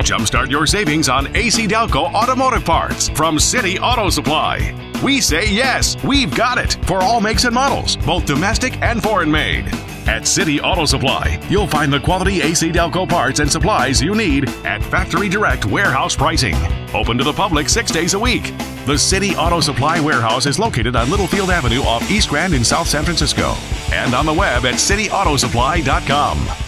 Jumpstart your savings on ACDelco automotive parts from City Auto Supply. We say yes, we've got it for all makes and models, both domestic and foreign made. At City Auto Supply, you'll find the quality ACDelco parts and supplies you need at factory direct warehouse pricing. Open to the public 6 days a week. The City Auto Supply warehouse is located on Littlefield Avenue off East Grand in South San Francisco and on the web at cityautosupply.com.